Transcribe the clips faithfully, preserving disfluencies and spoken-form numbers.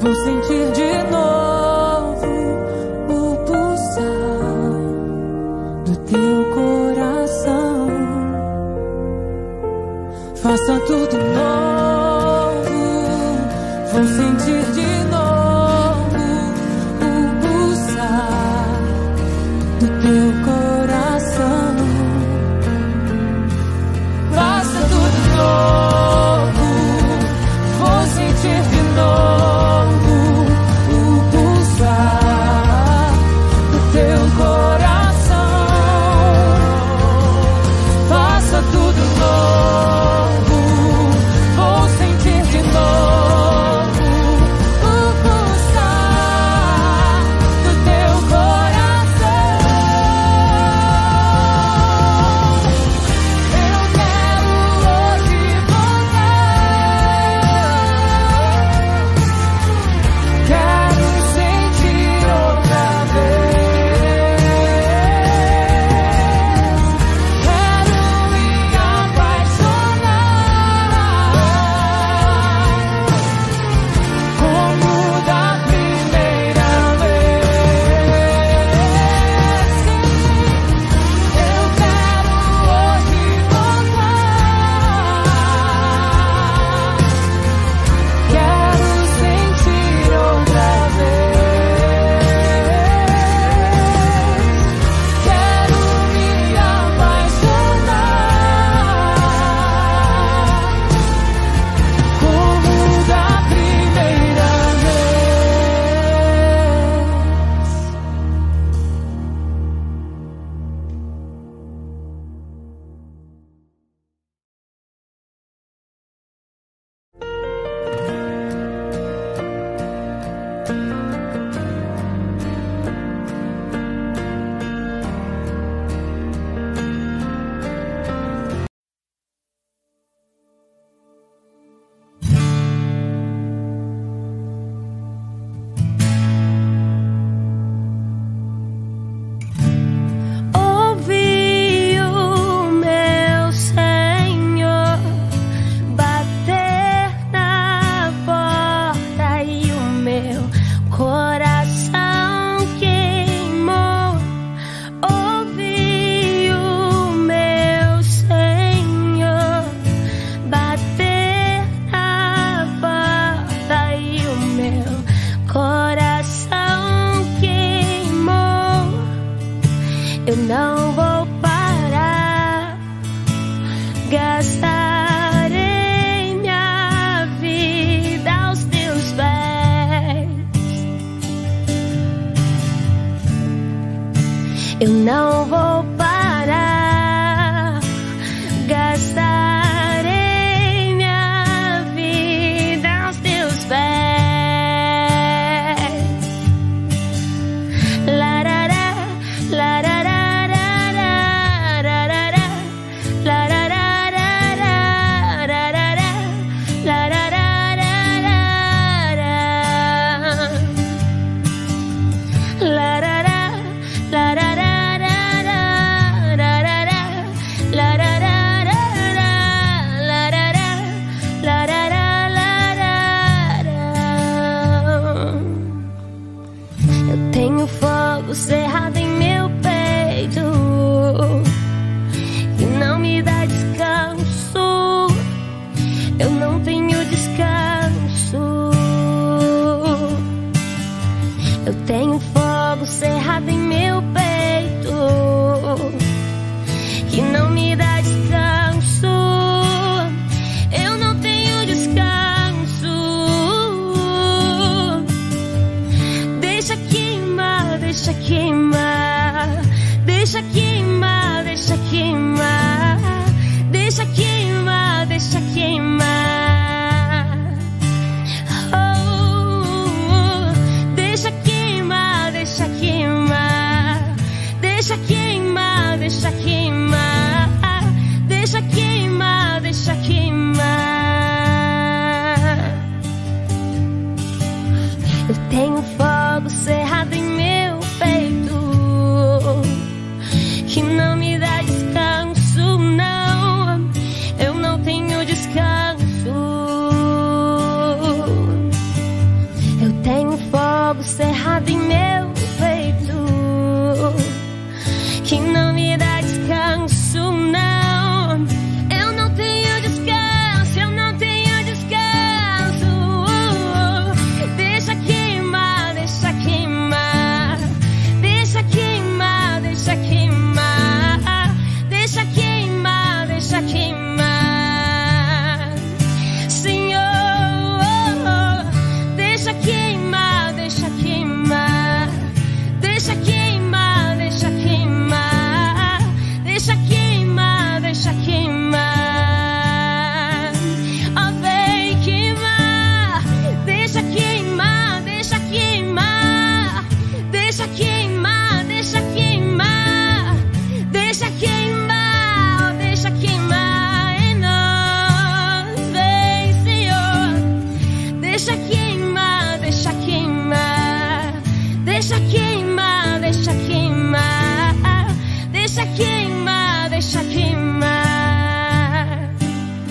Vou sentir de novo o pulsar do teu coração. Faça tudo novo. Vou sentir de novo o pulsar do teu coração. Faça tudo novo. Vou sentir de novo o pulsar do teu coração. Faça tudo novo. Vou sentir de novo o pulsar do teu coração. Eu quero hoje voltar. Quero sentir outra vez. Quero me apaixonar como da primeira vez. Eu quero hoje voltar. Quero sentir outra vez. Quero me apaixonar como da primeira ouvi o meu Senhor bater na porta e o meu coração queimou. Ouvi o meu Senhor bater na porta e o meu coração queimou. Eu não vou parar, gastarei minha vida aos teus pés. Eu não vou parar, gastarei minha vida aos teus pés. Larará, larararararararará, larararararararará, lararararararará. Larará, larararararararará, lararararararará, larararararará. Eu tenho fogo cerrado em meu peito e não me dá descanso. Eu não tenho descanso. Eu tenho fogo cerrado em meu peito que não me dá descanso. Eu não tenho descanso. Deixa queimar, deixa queimar, deixa queimar, deixa queimar, deixa queimar, deixa queimar. Oh, deixa queimar, deixa queimar, deixa queimar, deixa queimar, deixa queimar, deixa queimar. Eu tenho fogo cerrado em meu peito que não me dá descanso, não. Eu não tenho descanso. Eu fogo cerrado em meu peito, que não me dá descanso, não. Eu não tenho descanso, eu não tenho descanso. Deixa queimar, deixa queimar, deixa queimar, deixa queimar, deixa queimar, deixa queimar, Senhor. Deixa queimar, deixa queimar, deixa queimar, deixa queimar, deixa queimar, deixa queimar. Ó, vem queimar, deixa queimar, deixa queimar, deixa queimar, deixa queimar, deixa queimar, deixa queimar em nós, vem, Senhor. Deixa queimar, deixa queimar, deixa queimar, deixa queimar, deixa queimar, deixa queimar.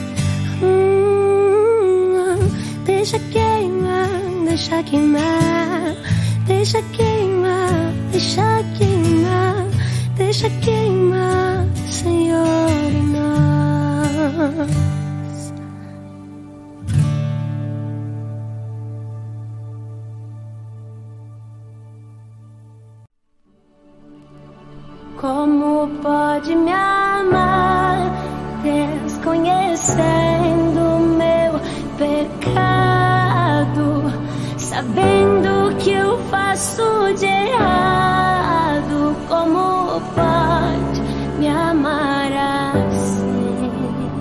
Hum, deixa queimar, deixa queimar, deixa queimar, deixa queimar, deixa queimar, Senhor, em nós. Como pode me amar, desconhecendo meu pecado, sabendo que eu faço de errado? Como pode me amar assim?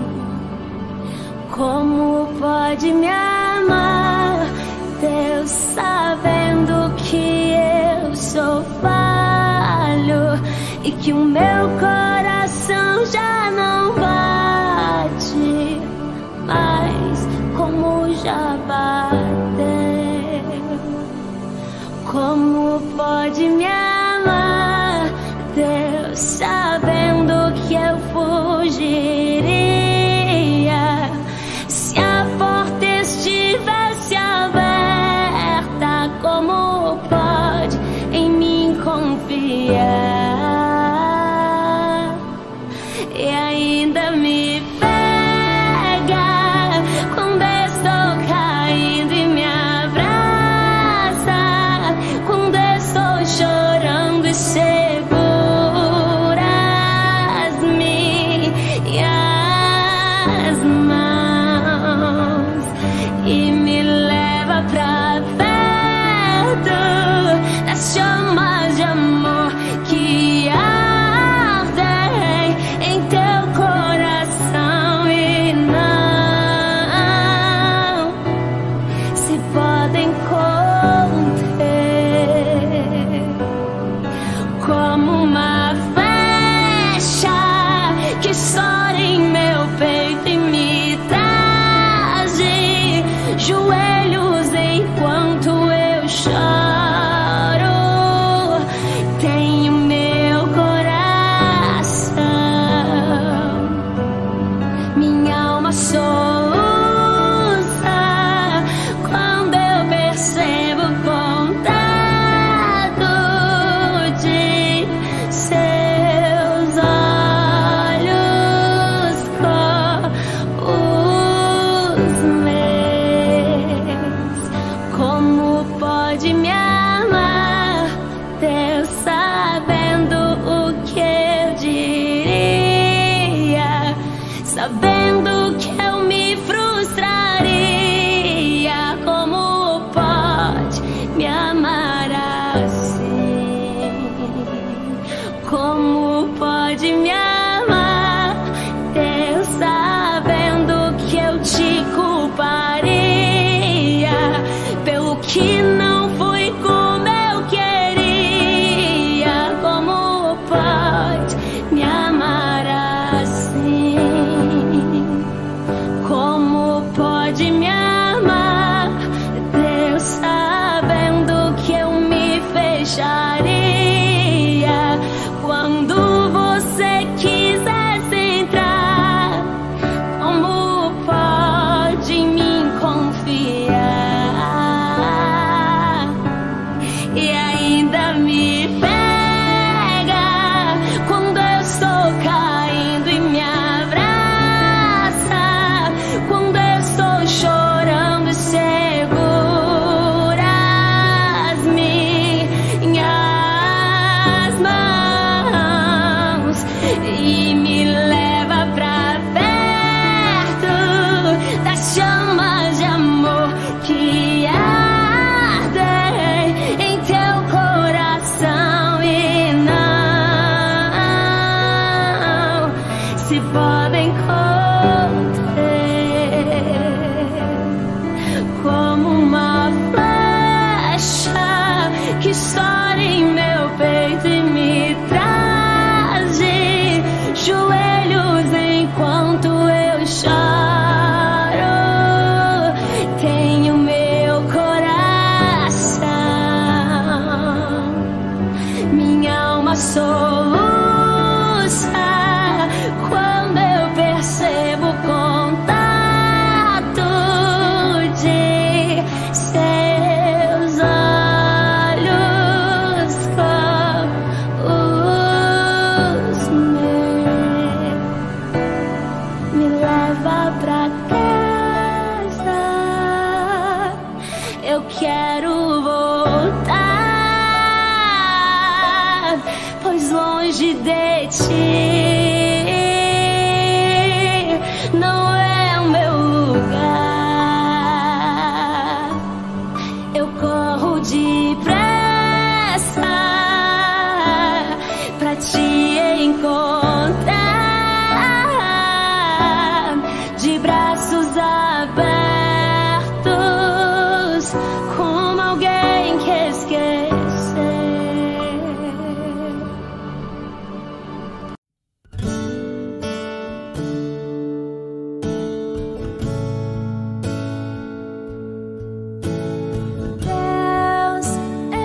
Como pode me amar, Deus, sabendo que eu sou falho e que o meu coração já não bate mais como já bateu? Como pode me amar, Deus, sabendo que eu fugiria se a porta estivesse aberta? Como pode em mim confiar e ainda me pega quando estou caindo e me abraça, quando estou chorando e seguras minhas mãos e me leva pra perto das chamas de amor que ardem em teu coração e não se podem conter, como uma flecha que estoura em meu peito e me traz de joelhos enquanto eu choro. Tenho meu coração, minha alma soluça quando eu percebo o contato de seus olhos com os meus. Como pode me amar, Deus, sabendo o que eu diria, sabendo que eu me frustraria? Como pode me amar assim? Como pode me amar, Deus, sabendo que eu te culparia pelo que não fui como eu queria? Como pode me amar assim? Como pode me amar, Deus, sabendo estoura em meu peito e me traz de joelhos enquanto eu choro. Tenho meu coração, minha alma soluça quando eu percebo o contato de seus olhos com os meus. Me leva pra casa, eu quero voltar, pois longe de ti não é o meu lugar. Eu corro depressa pra te encontrar, de braços abertos, como alguém que esqueceu. Deus,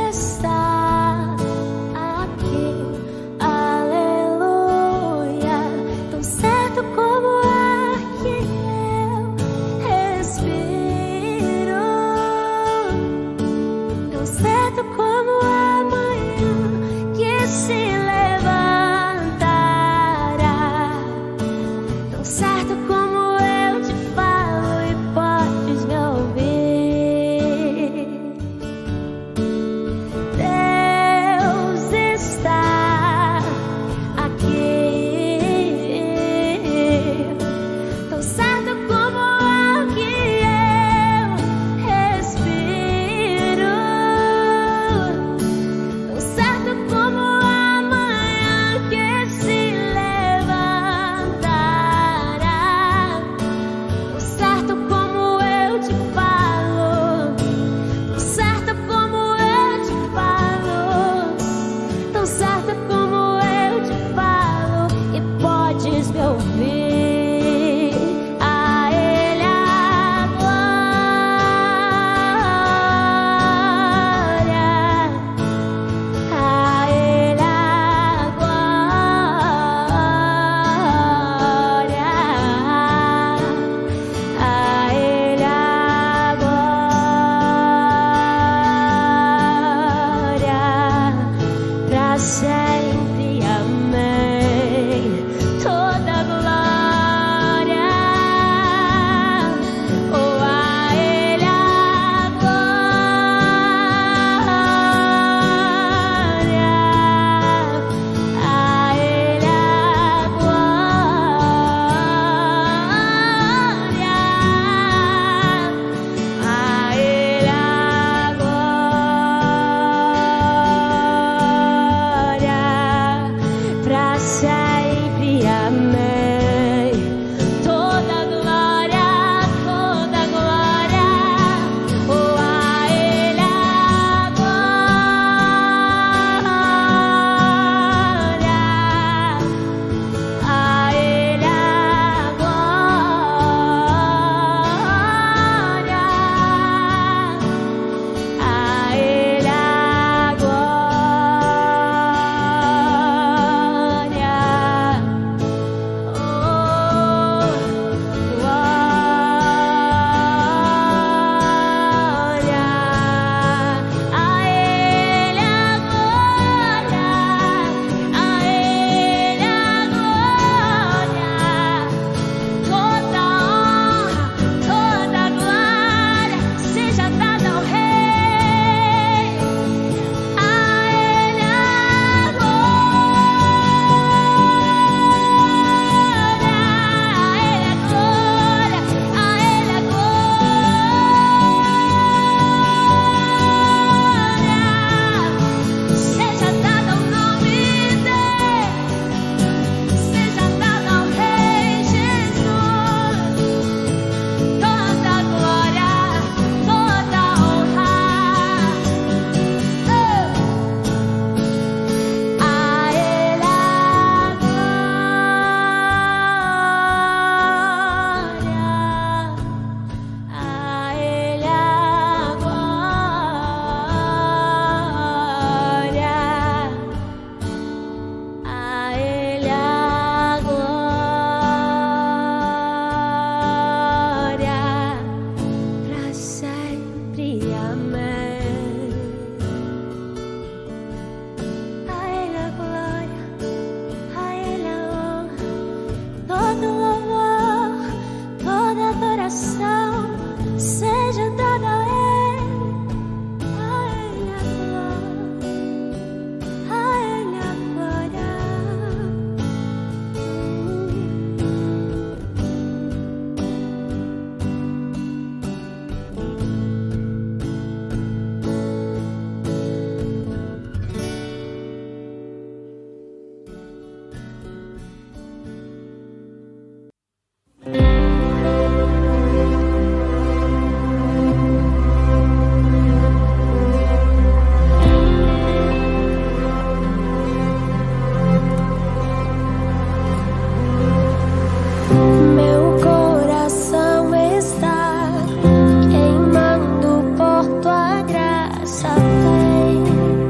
passa bem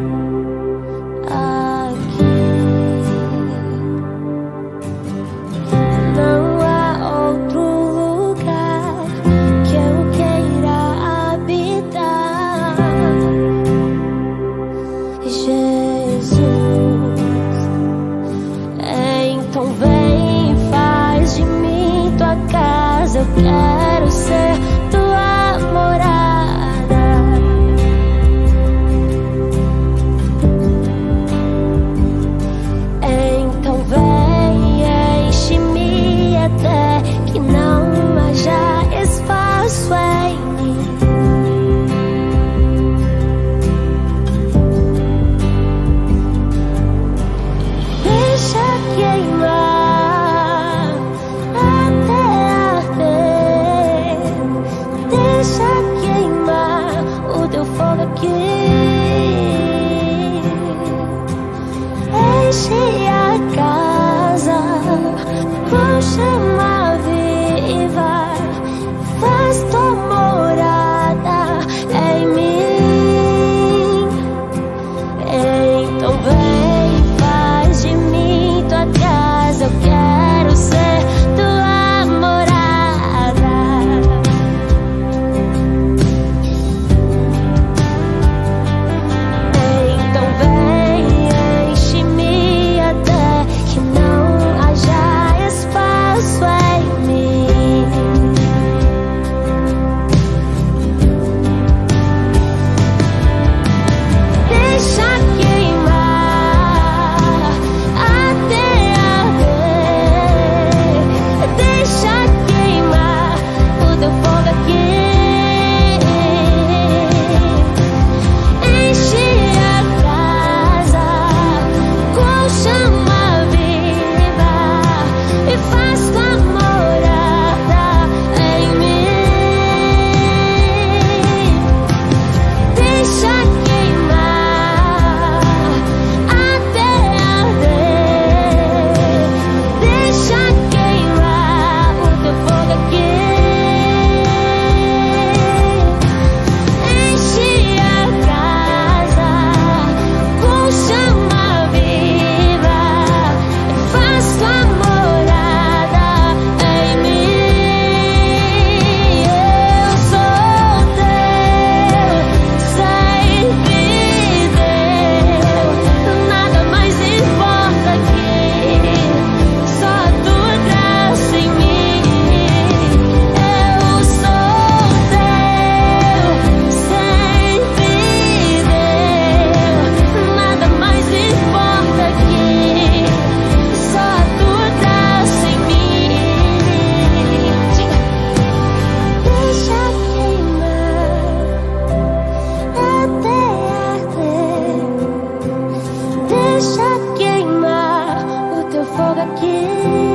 aqui. Não há outro lugar que eu queira habitar. Jesus, então vem, faz de mim tua casa. Eu quero ser tua morada. Então vem, enche-me até que não haja espaço em mim. Deixa queimar até arder. Deixa queimar o teu fogo aqui. Enche a casa com chama viva. Faz tua morada em mim. Então vem, faz de mim tua casa. Eu quero ser tua morada. Então vem, enche-me até que não haja espaço em mim. Deixa queimar até arder. Deixa queimar o teu fogo aqui. Enche a casa com chama viva e faz tua morada em mim. Deixa queimar até arder. Deixa queimar o teu fogo aqui. Enche a casa com chama viva e faz tua morada em mim. Eu sou teu, sempre teu. Nada mais importa aqui, só a tua graça em mim. Eu sou teu, sempre teu. Nada mais importa aqui, só a tua graça em mim. Deixa queimar até arder. Deixa queimar o teu fogo aqui.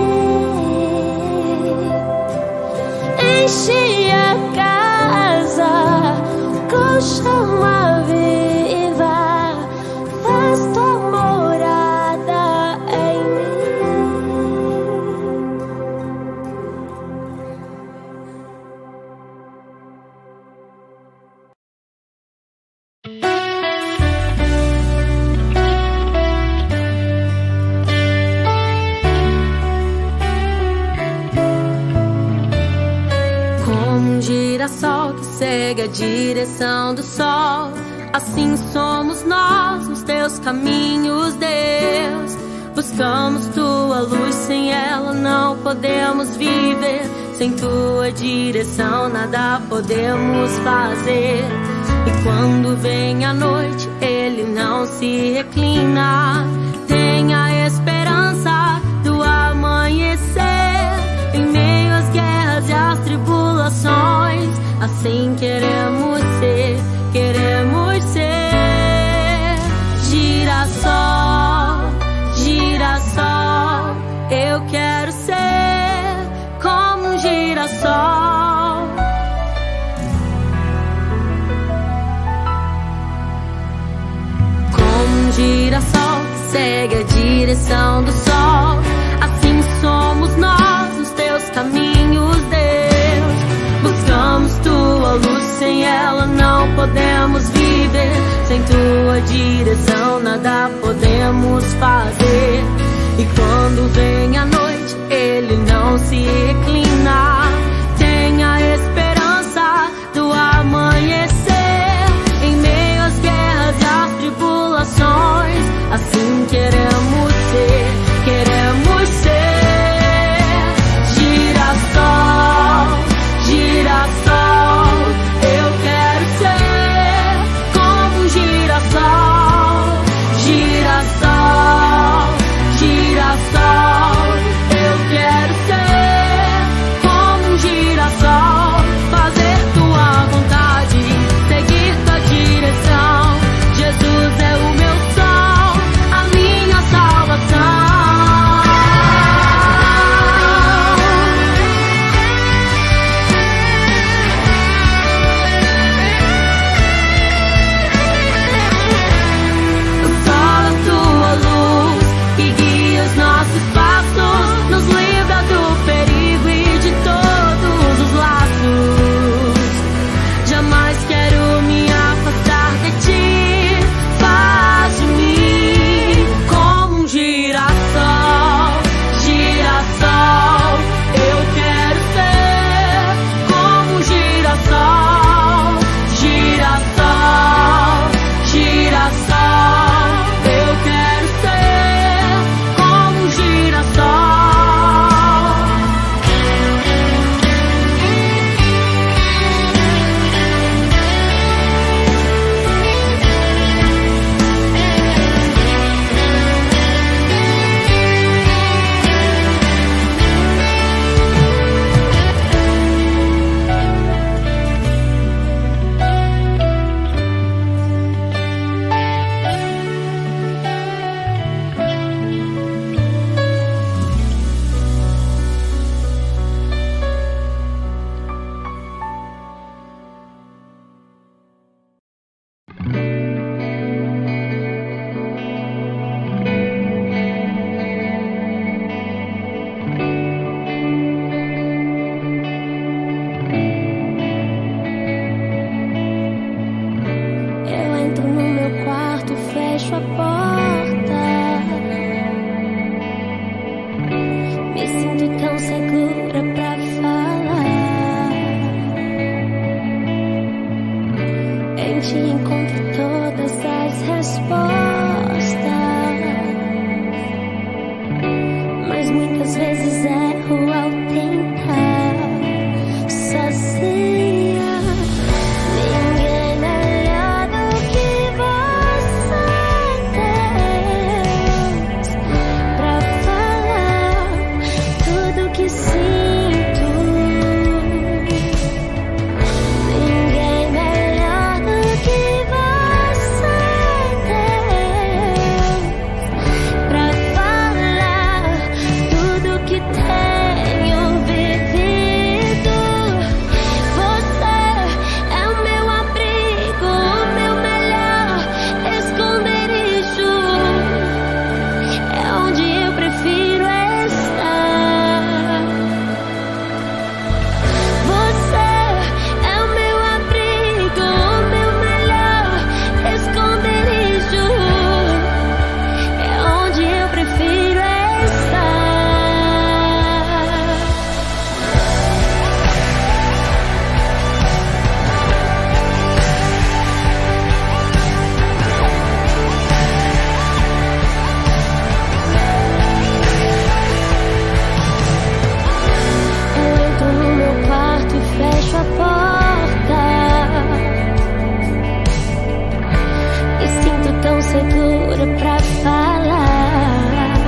Enche a casa com chama viva. Faz tua morada em mim. Como um girassol que segue a direção do sol, assim somos nós nos teus caminhos, Deus. Buscamos tua luz, sem ela não podemos viver. Sem tua direção nada podemos fazer. E quando vem a noite, ele não se reclina. Tem a esperança do amanhecer. Em meio às guerras e às tribulações, assim queremos ser, queremos ser. Girassol, girassol, eu quero ser como um girassol. Como um girassol que segue a direção do sol, assim somos nós nos teus caminhos, Deus. Buscamos tua luz, sem ela não podemos viver. sem tua direção nada podemos fazer. E quando vem a noite, ele não se reclina. Tenha esperança do amanhecer. Em meio às guerras e às tribulações, assim queremos ser, queremos ser. Girassol, girassol, eu quero ser como um girassol. Girassol, girassol, eu quero ser como um girassol. Fazer tua vontade, seguir tua direção. Jesus é o meu sol, a minha salvação. O sol é tua luz que guia os nossos passos, nos livra do perigo e de todos os laços. Jamais quero me afastar de ti. Faz de mim como um girassol. Girassol, eu quero ser como um girassol. Girassol, girassol, eu quero ser como um girassol. Eu entro no meu quarto, fecho a porta. Me sinto tão segura pra falar. Em ti encontro todas as respostas, mas muitas vezes erro ao tentar sozinha. Ninguém melhor do que você, Deus, pra falar tudo que sinto. Ninguém melhor do que você, Deus, pra falar tudo que tenho vivido. Você é o meu abrigo, o meu melhor esconderijo. É onde eu prefiro estar. Você é o meu abrigo, o meu melhor esconderijo. É onde eu prefiro estar. Eu entro no meu quarto e fecho a porta. Me sinto tão segura pra falar.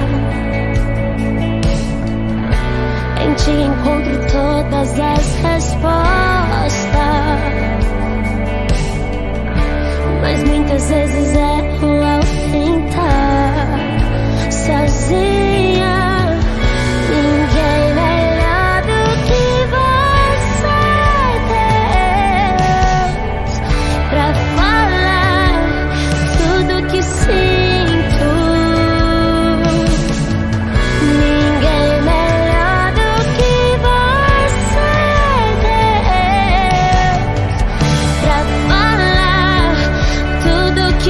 Em ti encontro todas as respostas, mas muitas vezes erro ao tentar sozinha. Ninguém melhor do que você, Deus, pra falar tudo que sinto. Ninguém melhor do que você, Deus, pra falar tudo que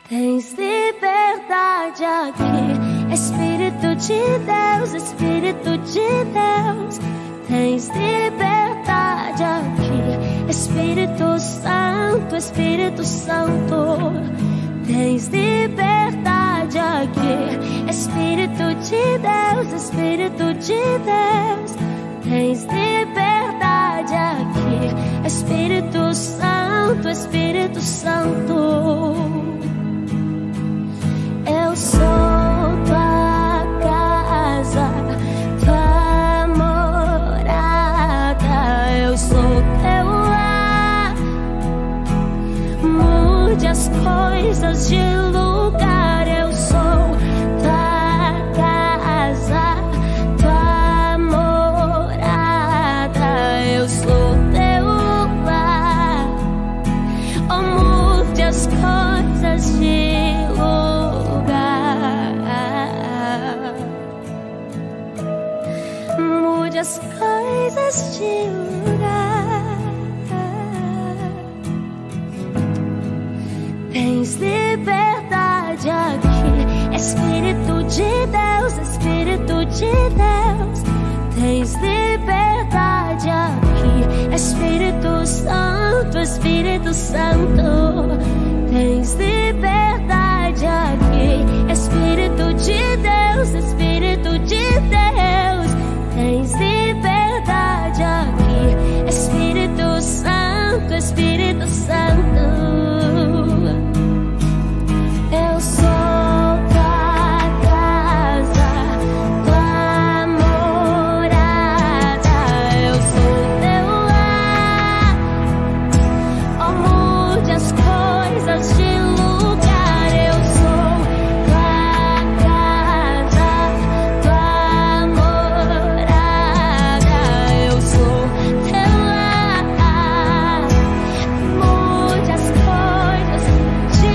Tens liberdade aqui, Espírito de Deus, Espírito de Deus. Tens liberdade aqui, Espírito Santo, Espírito Santo. Tens liberdade aqui, Espírito de Deus, Espírito de Deus. Tens liberdade aqui, Espírito Santo, Espírito Santo. Eu sou tua casa, tua morada. Eu sou teu lar. Mude as coisas de lugar. Eu sou tua casa, tua morada. Eu sou teu lar. Oh, mude as coisas de as coisas de lugar. Tens liberdade aqui, Espírito de Deus, Espírito de Deus. Tens liberdade aqui, Espírito Santo, Espírito Santo. Tens liberdade aqui, Espírito de Deus, Espírito de Deus. Tens liberdade aqui, Espírito Santo, Espírito Santo. Eu sou tua casa, tua morada. Eu sou teu lar. Oh, mude as coisas de lugar. Eu sou tua casa, tua morada. Eu sou teu lar. Mude as coisas de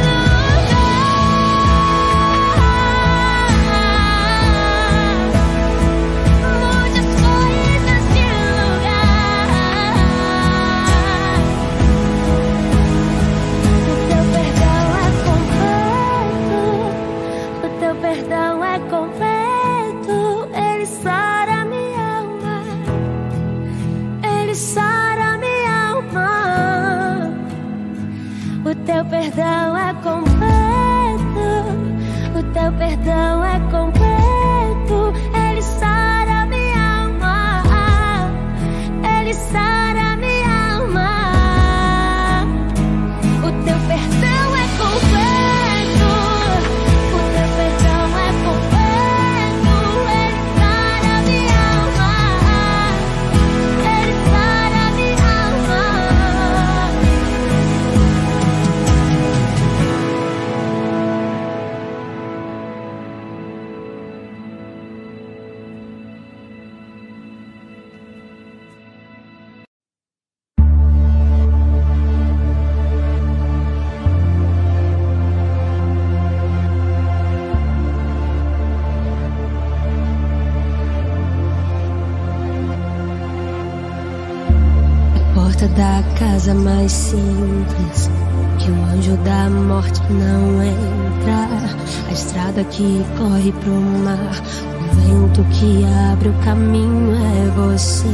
o teu perdão é completo, o teu perdão é completo. Ele sara minha alma, ele sara minha alma. O teu perdão é completo, o teu perdão é completo. Ele sara minha alma, ele sara minha alma. Porta da casa mais simples, que o anjo da morte não entra. A estrada que corre pro mar, o vento que abre o caminho é você.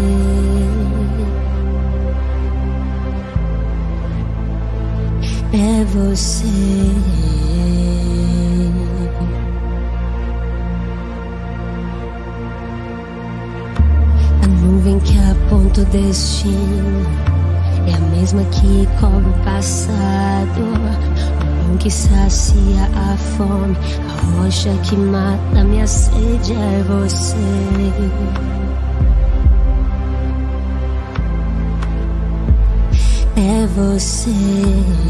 É você. A nuvem que aponta o destino é a mesma que cobre o passado. O pão que sacia a fome, a rocha que mata a minha sede é você. É você.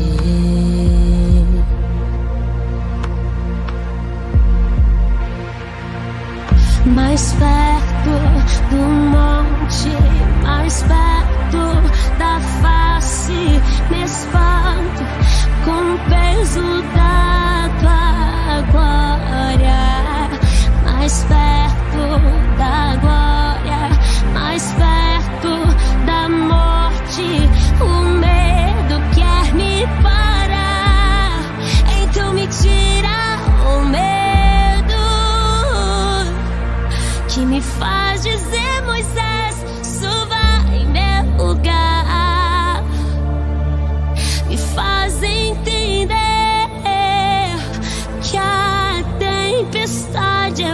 Mais perto do monte, mais perto da face, me espanto com o peso da tua glória. Mais perto da glória, mais perto da morte, o medo quer me parar.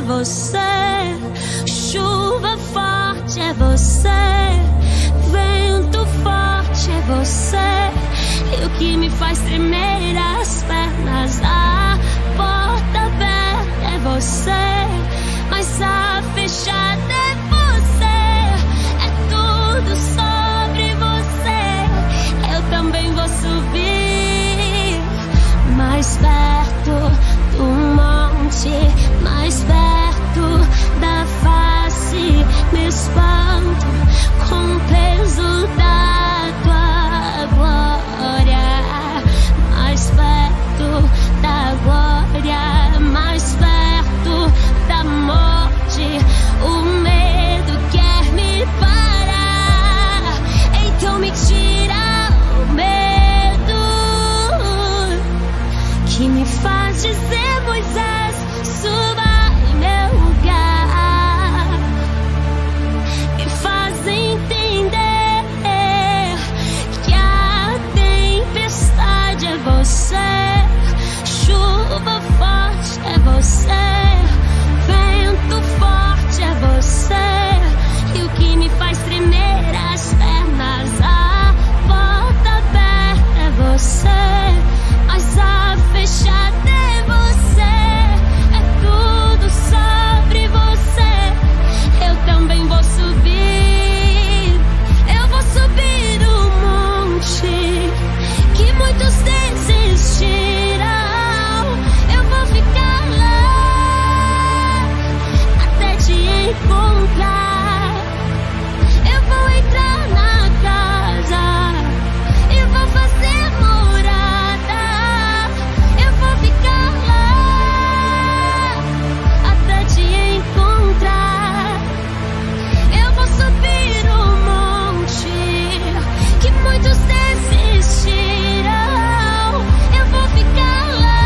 você, chuva forte é você, vento forte é você, e o que me faz tremer as pernas. A porta aberta é você, mas a fechada é você. É tudo sobre você. Eu também vou subir mais perto do monte, mais perto da face. Me espanto com o peso da tua glória, mais perto da glória, mais perto da morte. O medo quer me parar, então me tira o medo que me faz dizer: Moisés, suba em meu lugar. Me faz entender que a tempestade é você, chuva forte é você, vento forte é você, e o que me faz tremer as pernas. A porta aberta é você, mas a fechada é você. É tudo sobre você. Eu também vou subir, eu vou subir o monte que muitos desistirão. Eu vou ficar lá até te encontrar. Eu vou entrar na casa, eu vou fazer morada. Eu vou ficar lá até te encontrar. Eu vou subir o monte que muitos desistirão. Eu vou ficar lá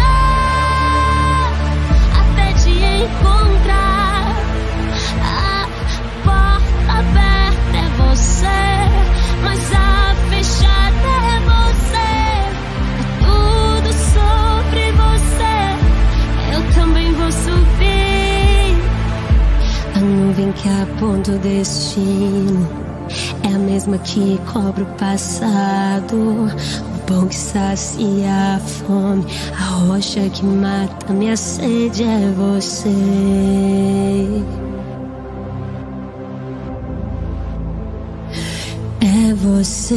até te encontrar. A porta aberta é você, mas a fechada é você. É tudo sobre você. Eu também vou subir. A nuvem que aponta o destino é a mesma que cobre o passado. O pão que sacia a fome, a rocha que mata minha sede é você. É você.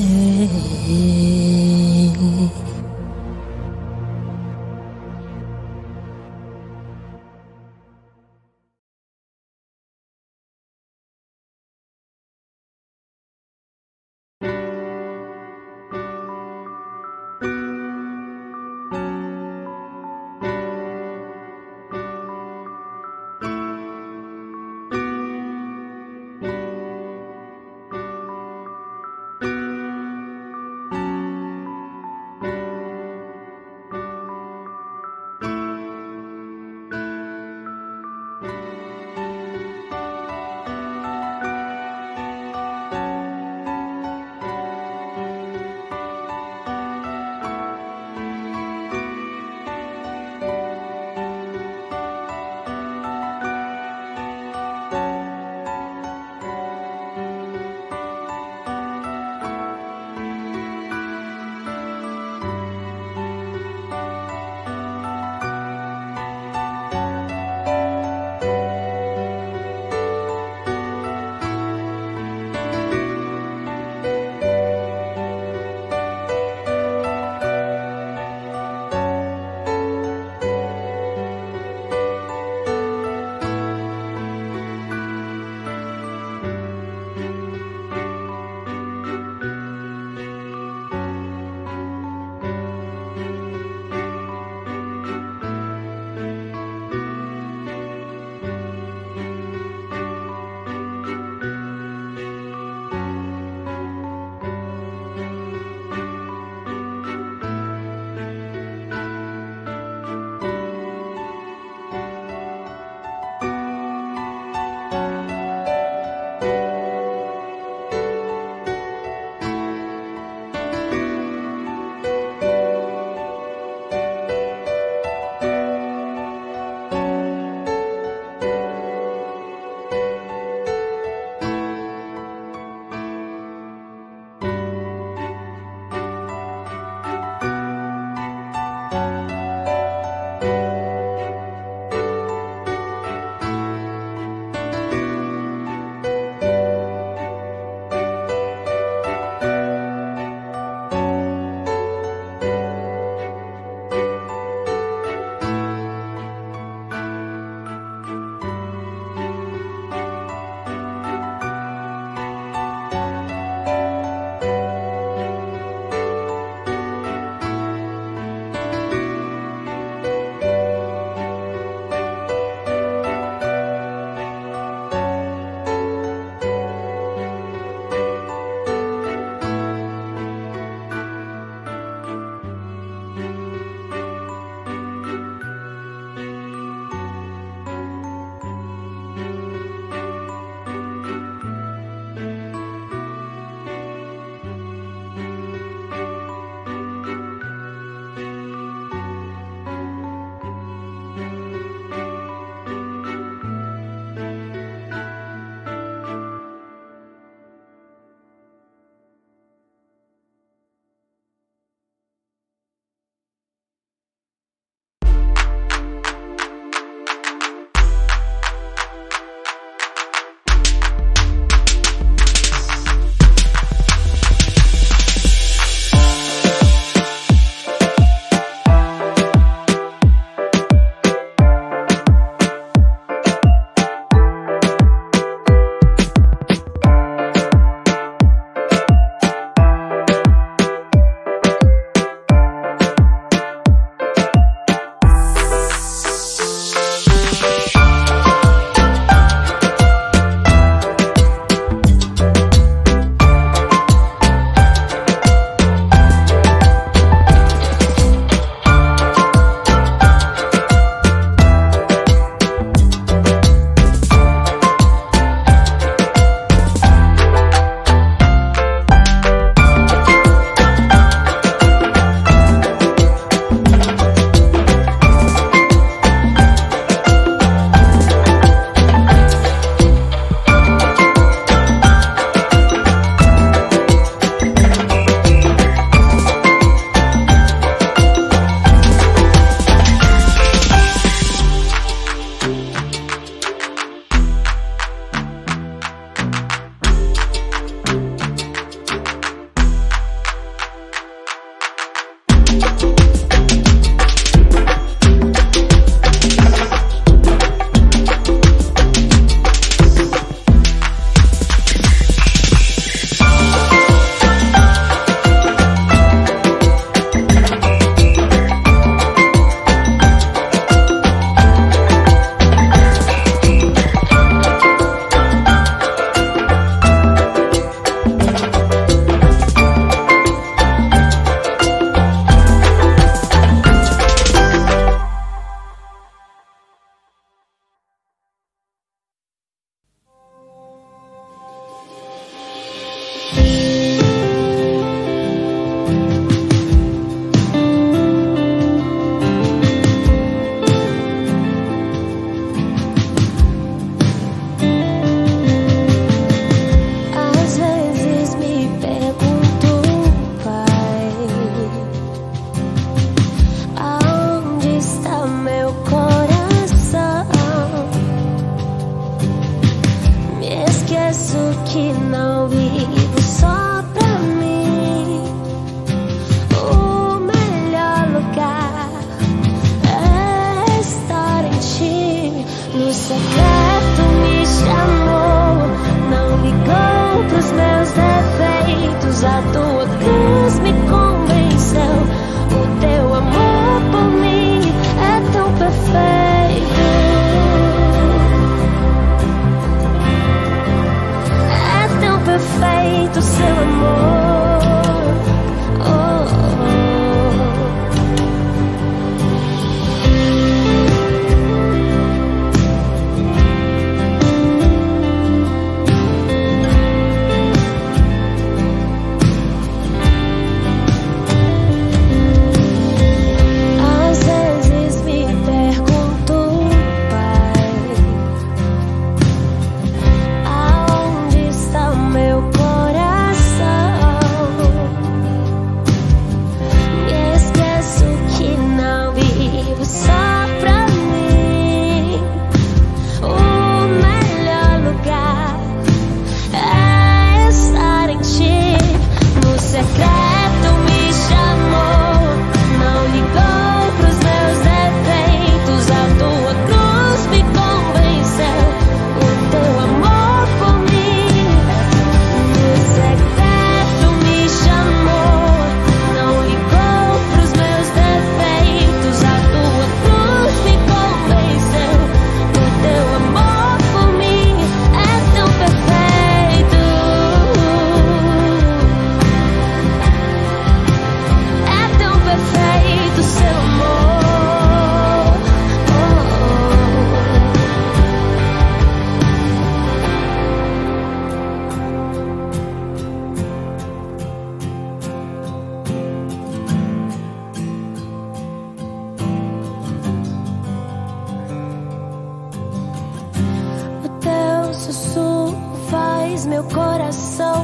meu coração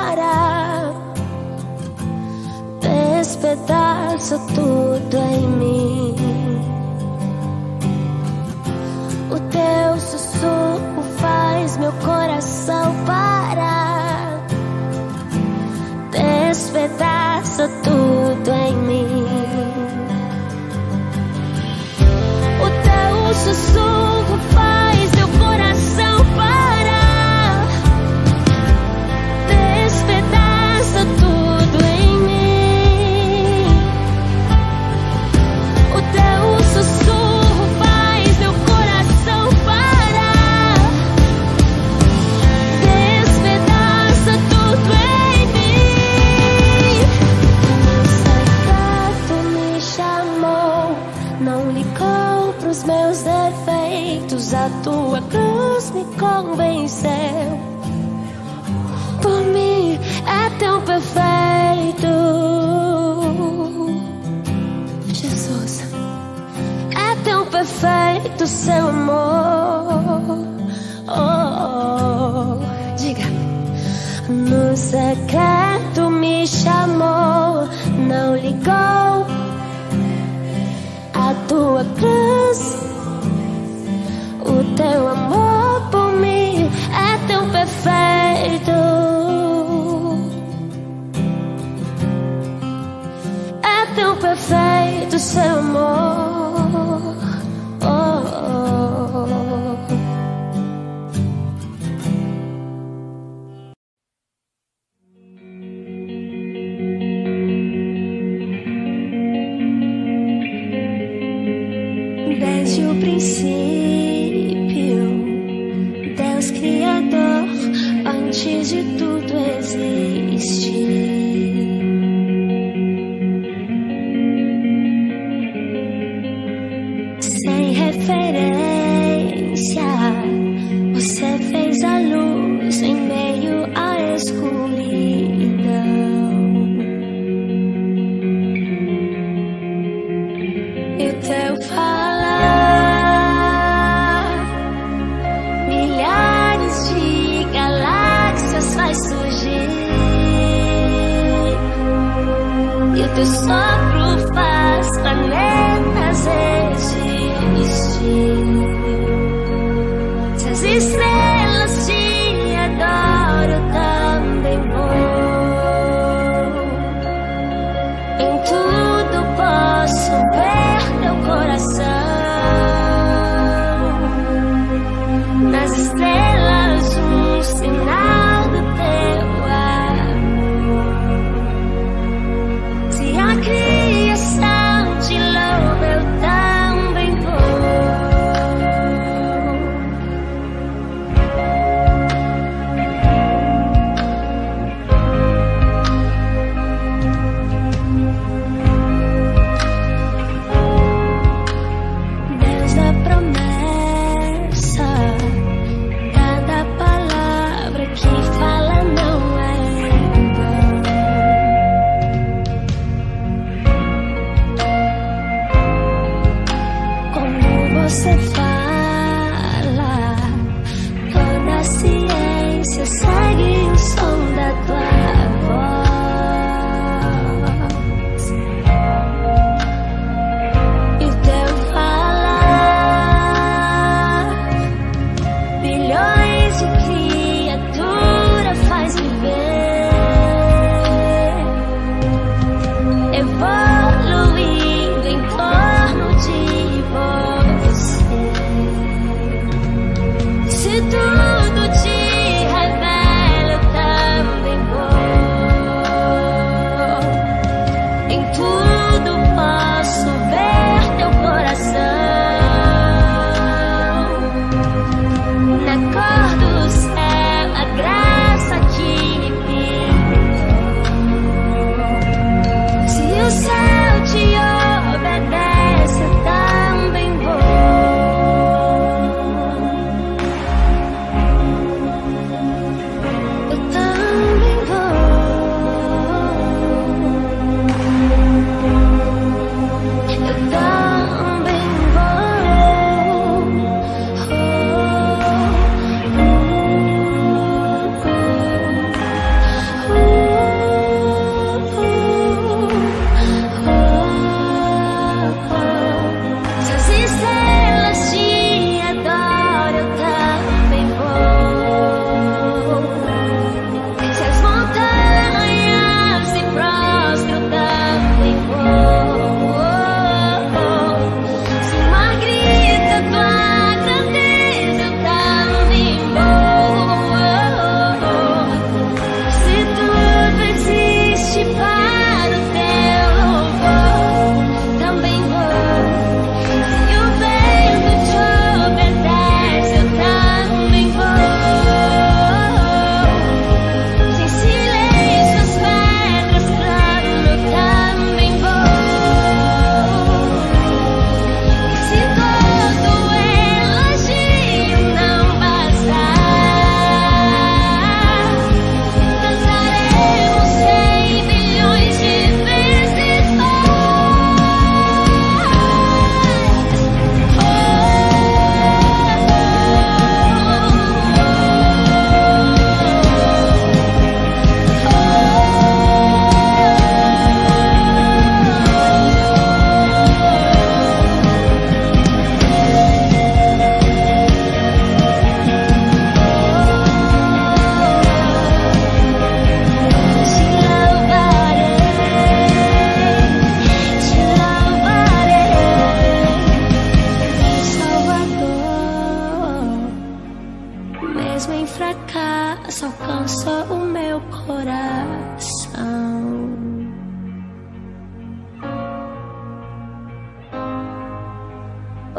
parar, despedaça tudo em mim. O teu sussurro faz meu coração parar, despedaça tudo em mim. O teu sussurro faz meu coração parar, despedaça tudo em mim. O teu sussurro faz meu coração parar, despedaça tudo em mim. Sagrado me chamou, não ligou pros meus defeitos, a tua cruz me convenceu. Por mim é tão perfeito, Jesus, é tão perfeito seu amor. Oh, oh, diga. No secreto me chamou, não ligou a tua cruz. O teu amor por mim é tão perfeito, é tão perfeito. perfeito seu amor. Oh, oh, oh. Desde o princípio, Deus Criador, antes de tudo existir. Sem referência, você fez a luz em meio à escuridão. E o teu falar, milhares de galáxias faz surgir. E o teu sopro faz planetas existir. Se as estrelas te adoram, eu também vou. Em tudo posso ver teu coração. Nas estrelas um sinal do teu amor. Se a criança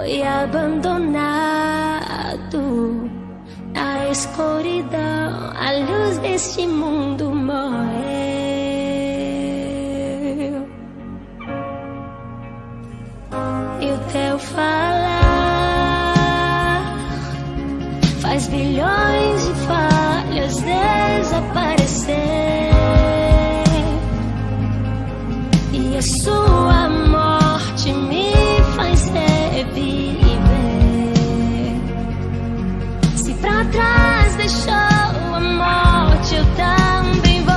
foi abandonado. Na escuridão, a luz deste mundo morreu. E o teu falar faz bilhões de falhas desaparecer. E a sua morte me faz reviver. Se pra trás deixou a morte, eu também vou.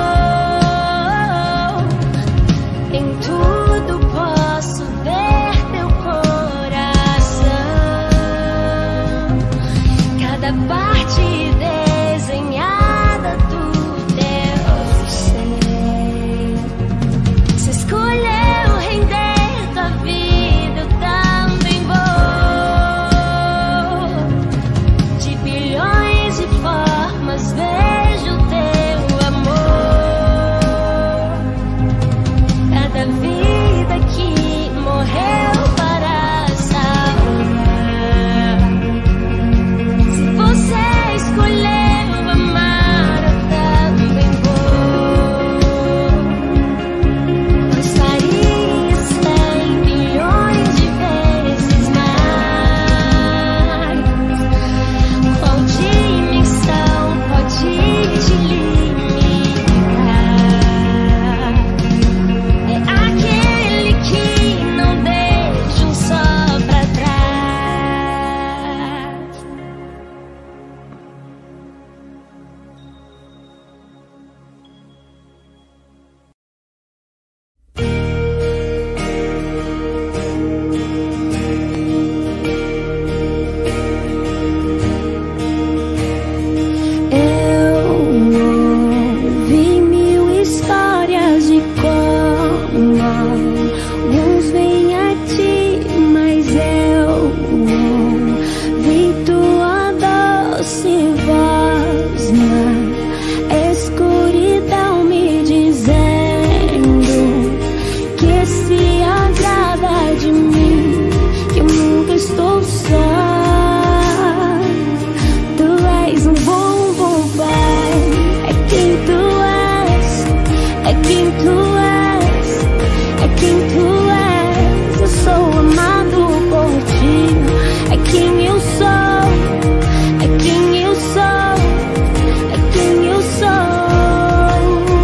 Em tudo posso ver teu coração, cada parte desenhada do teu ser. Se escolheu render tua vida, eu também vou. De bilhões de formas vejo teu amor. Cada vida que morreu para salvar. Se você escolheu amar, eu também vou. Mas faria cem bilhões de vezes mais. Qual dimensão pode te limitar? É aquele que não deixa um só pra trás. Eu ouvi mil histórias de como alguns vêm a ti, mas eu ouvi tua doce voz na escuridão me dizendo que se agrada de mim, que eu nunca estou só. Tu és um bom, bom pai. É quem tu és, é quem tu és, é quem tu és. Eu sou amado por ti. É quem eu sou, é quem eu sou, é quem eu sou.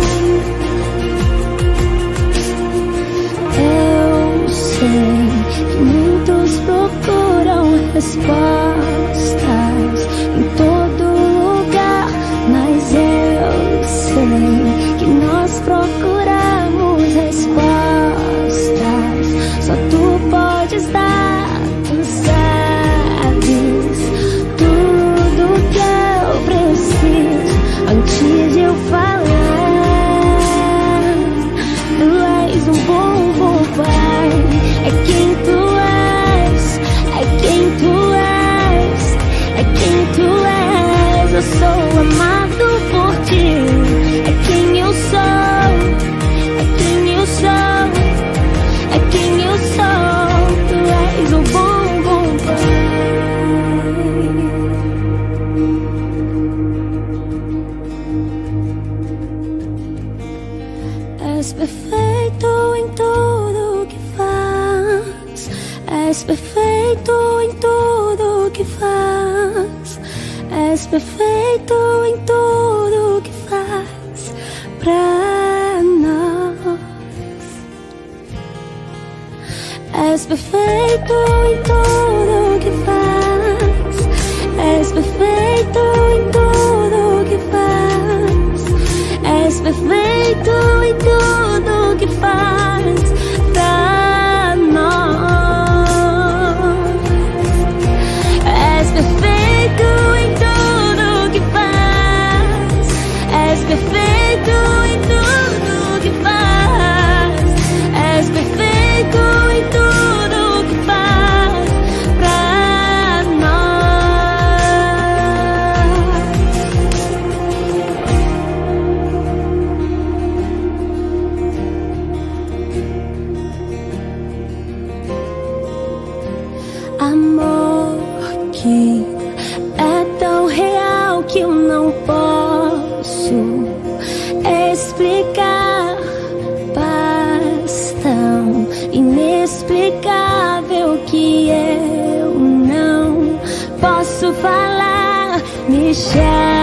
Eu sei que muitos procuram respostas em todo lugar, mas eu sei que nós procuramos respostas. Só tu podes dar, tu sabes tudo que eu preciso antes de eu falar. Tu és um bom, bom pai. É quem tu és, é quem tu és, é quem tu és. Eu sou amado por ti. É quem eu sou, é quem eu sou, é quem eu sou. Tu és um bom, bom pai. És perfeito em tudo que faz. És perfeito em tudo que faz. És perfeito em tudo que faz pra nós. És perfeito em tudo que faz. És perfeito em tudo que faz. És perfeito em tudo que faz pra nós. És perfeito em tudo que faz. És perfeito em tudo que faz. És perfeito em tudo que faz pra nós. deixar.